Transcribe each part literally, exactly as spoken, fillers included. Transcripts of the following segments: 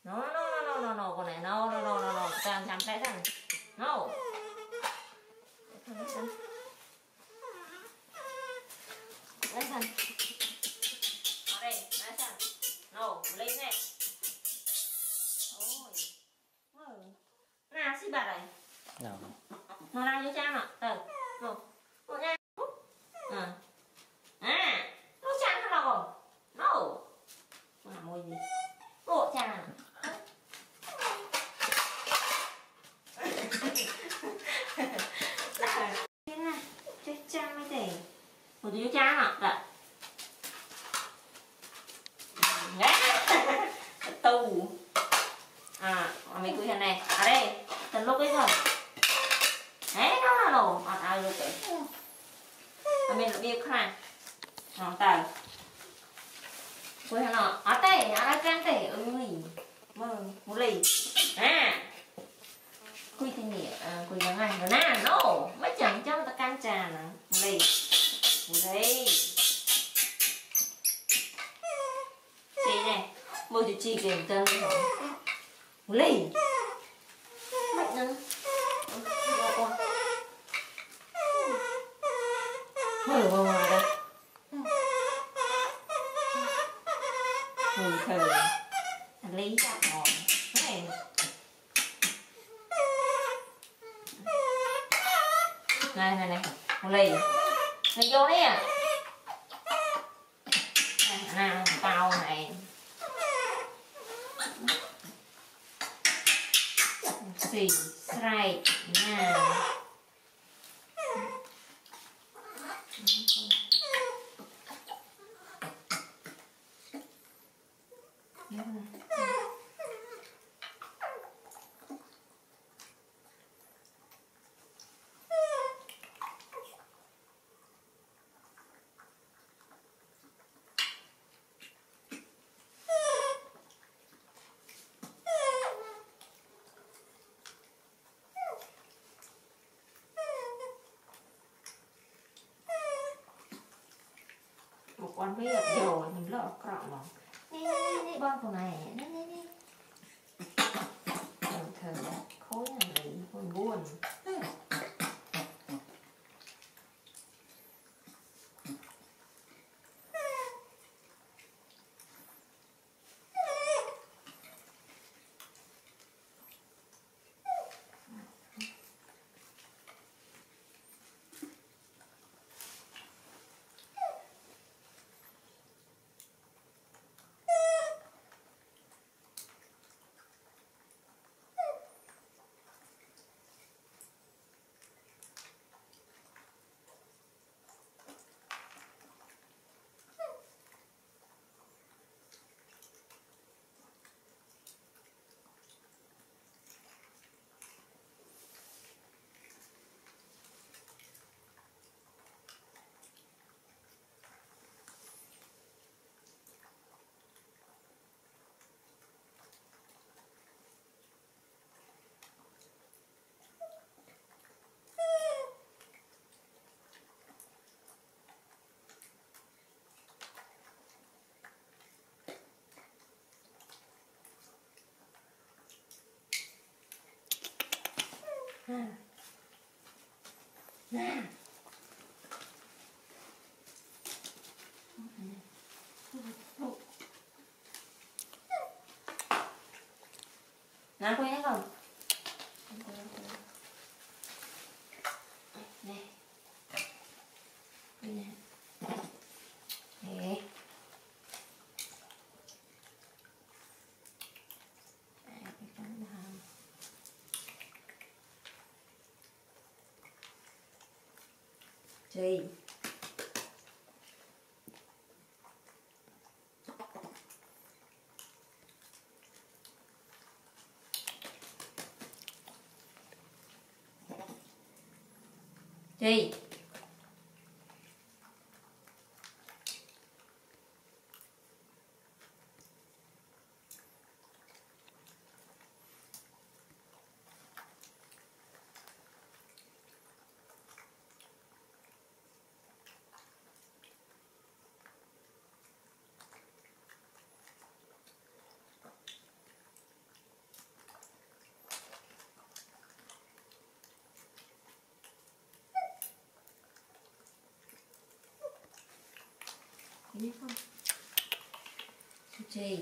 No, no, no, no, no, no, con này no, no, no, no, no, chăm chăm cái thằng, no. Lấy thằng, ở đây, lấy thằng, no, lấy nè. Ôi, nào xí bà đây. Nào. Nó ra cho cha nè, từ, rồi, rồi nha. À, à, nó cha nó đâu rồi, no. Nào môi gì, bộ cha nè. Thế này, cho cha mới để một tí cho cha nè, đợi. Tù. À, mày cúi hình này, ở đây, tần lúc ấy rồi. Đấy, nó là nổ, ở đây lúc ấy. Ở bên là biếc này. Nó tờ. Cúi hình nó, ở đây, ở đây can tể, ơi. Mừng, một lì. À. Cúi thì nhỉ, cúi vào ngay, rồi nè, nổ. Mất chẳng cho người ta can trà nè. Một lì. Một lì. Chị này, môi cho chị kìa chân rồi. Một lì. Mạnh nữa. Rồi con. Môi vào ngoài đây. Mùi thờ. Thằng Lý chạm ngọn. Này. Này này này. Một lì. Này vô đấy à. Nào tao này. Xì sài nào. Một con biết rồi mình lỡ cọng rồi. Nè nè nè bon con này nè nè nè. Thờ khối này buồn buồn. Nào quay hết không? Nè. Nè. Nè. Gì? Gì? Ini không? Suci.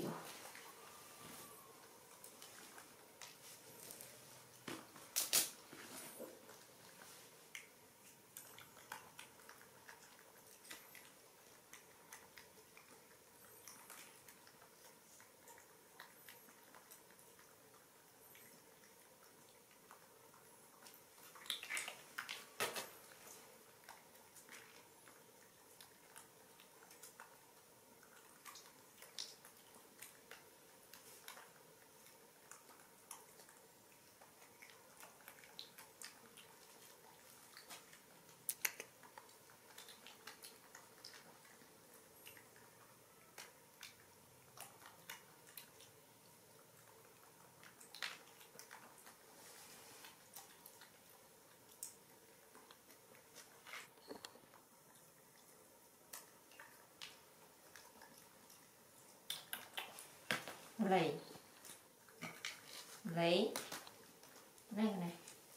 Lấy lấy này này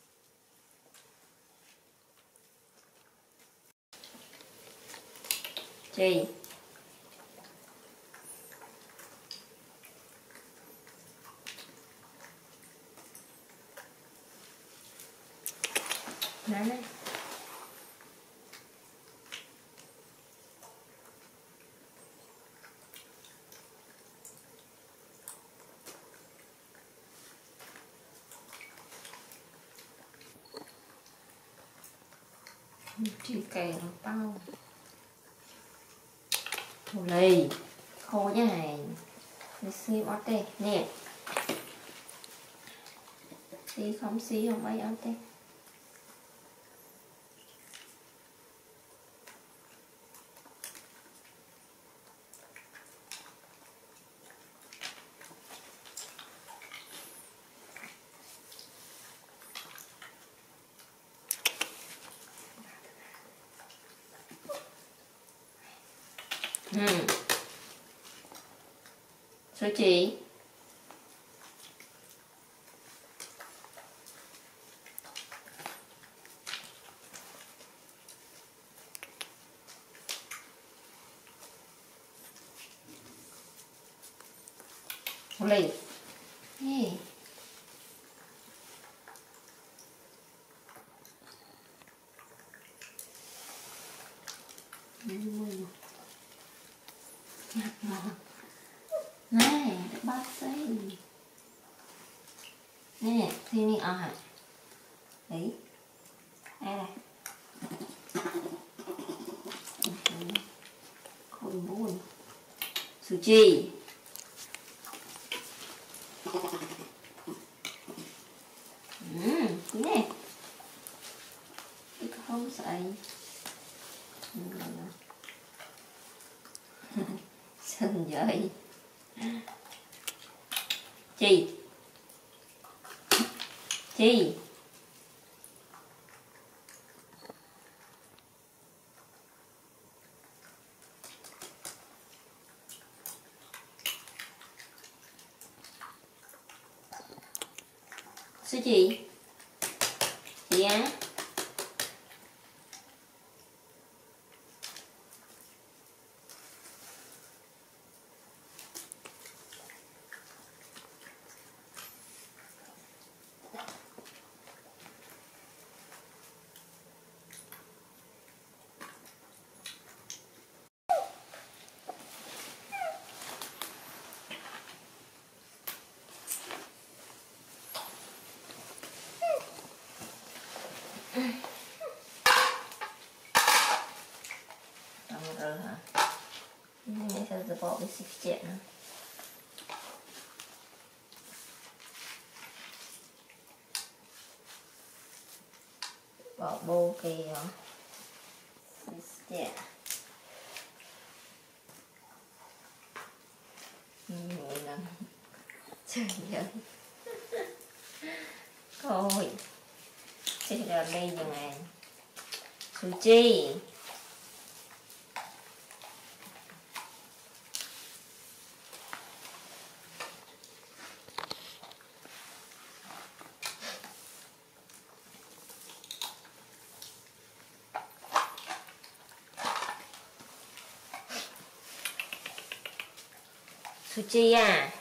chị này này chỉ kèm bao thù lì khô như này để xí bó tê nè xí không xí không ấy áo tê Ừ. Số chị lì hey. Này, bác sĩ nè, thì mình ở hả? Đấy đây này không buồn sushi ừ, nè không sậy sừng vậy chị chị sư chị chị á rồi hả? Mẹ sẽ bỏ cái xịt chẹn nữa. Bỏ bô kìa xịt chẹn. Người nè trời ơi thôi thế là đây như này sushi Suchi à